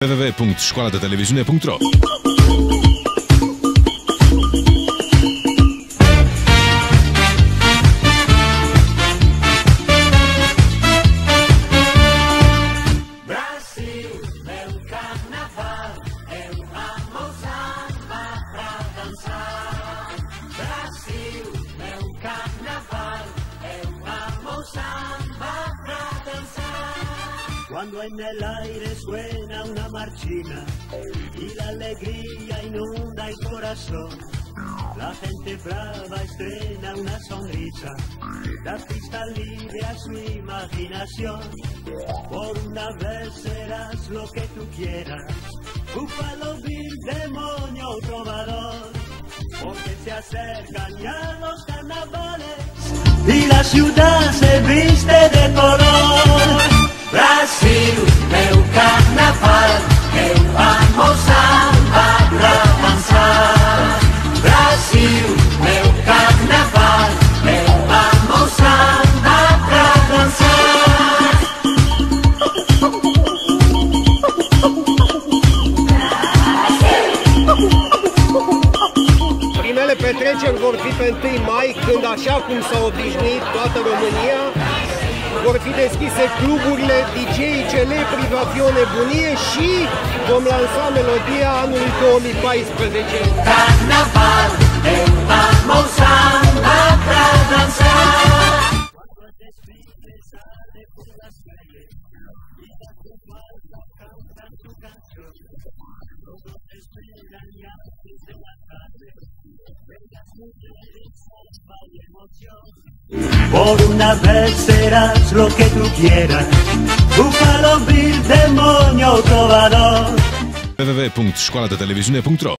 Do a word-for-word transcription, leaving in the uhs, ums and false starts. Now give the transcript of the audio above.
w w w punct școala de televiziune punct ro Cuando en el aire suena una marchina y la alegría inunda el corazón, la gente brava estrena una sonrisa, la pista libre a su imaginación. Por una vez serás lo que tú quieras, búfalo, vil, demonio o trovador, porque se acercan ya los carnavales y la ciudad se viste de color. Brasil, meu carnaval, eu amo samba pra dançar. Brasil, meu carnaval, eu amo samba pra dançar. Primele petreceri vor fi pe întâi mai, când, așa cum s-a obișnuit toată România, vor fi deschise cluburile, D J-ii celebri, va fi o nebunie și vom lansa melodia anului două mii paisprezece. Carnaval, eu amo samba pra dançar. Por una vez serás lo que tú quieras, búfalo, vil, demonio o trovador. w w w punct școala de televiziune punct ro